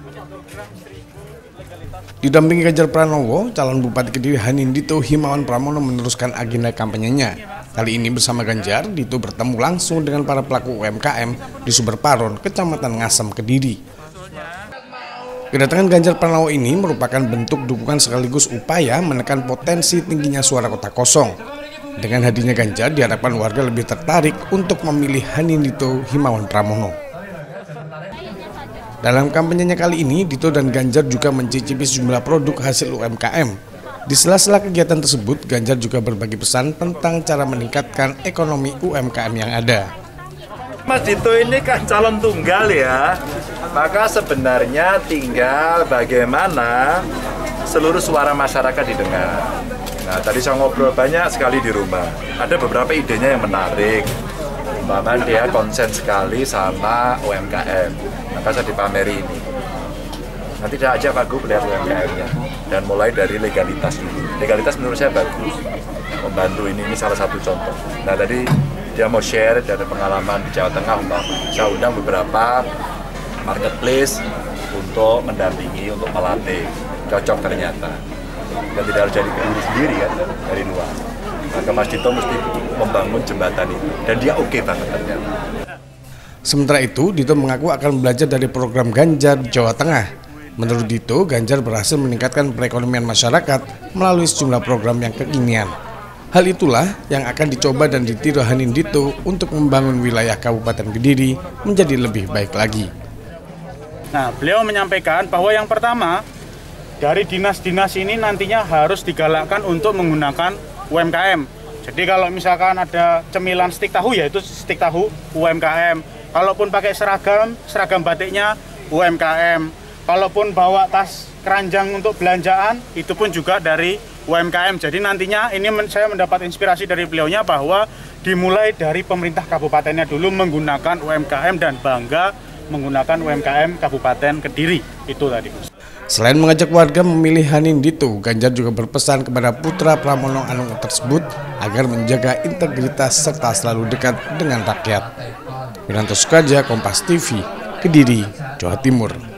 Didampingi Ganjar Pranowo, calon Bupati Kediri Hanindito Himawan Pramono meneruskan agenda kampanyenya. Kali ini bersama Ganjar, Dito bertemu langsung dengan para pelaku UMKM di Sumber Paron, Kecamatan Ngasem, Kediri. Kedatangan Ganjar Pranowo ini merupakan bentuk dukungan sekaligus upaya menekan potensi tingginya suara kota kosong. Dengan hadirnya Ganjar, diharapkan warga lebih tertarik untuk memilih Hanindito Himawan Pramono. Dalam kampanyenya kali ini, Dito dan Ganjar juga mencicipi sejumlah produk hasil UMKM. Di sela-sela kegiatan tersebut, Ganjar juga berbagi pesan tentang cara meningkatkan ekonomi UMKM yang ada. Mas Dito ini kan calon tunggal ya, maka sebenarnya tinggal bagaimana seluruh suara masyarakat didengar. Nah, tadi saya ngobrol banyak sekali di rumah, ada beberapa idenya yang menarik. Umpama dia konsen sekali sama UMKM, maka saya dipameri ini. Nanti dia ajak Pak Gub lihat UMKM-nya dan mulai dari legalitas dulu. Legalitas menurut saya bagus, membantu ini salah satu contoh. Nah tadi dia mau share dari pengalaman di Jawa Tengah, saya undang beberapa marketplace untuk mendampingi, untuk melatih, cocok ternyata. Dan tidak harus jadi Kediri sendiri kan, dari luar. Maka Mas Dito mesti membangun jembatan itu, dan dia oke banget ternyata. Sementara itu, Dito mengaku akan belajar dari program Ganjar di Jawa Tengah. Menurut Dito, Ganjar berhasil meningkatkan perekonomian masyarakat melalui sejumlah program yang kekinian. Hal itulah yang akan dicoba dan ditiru Hanindito untuk membangun wilayah Kabupaten Kediri menjadi lebih baik lagi. Nah, beliau menyampaikan bahwa yang pertama, dari dinas-dinas ini nantinya harus digalakkan untuk menggunakan UMKM. Jadi kalau misalkan ada cemilan stik tahu, yaitu stik tahu UMKM. Kalaupun pakai seragam batiknya UMKM. Kalaupun bawa tas keranjang untuk belanjaan, itu pun juga dari UMKM. Jadi nantinya ini saya mendapat inspirasi dari beliaunya bahwa dimulai dari pemerintah kabupatennya dulu menggunakan UMKM dan bangga menggunakan UMKM Kabupaten Kediri. Itu tadi. Selain mengajak warga memilih Hanindito, Ganjar juga berpesan kepada putra Pramono Anung tersebut agar menjaga integritas serta selalu dekat dengan rakyat. Wiranto Sukaja, Kompas TV, Kediri, Jawa Timur.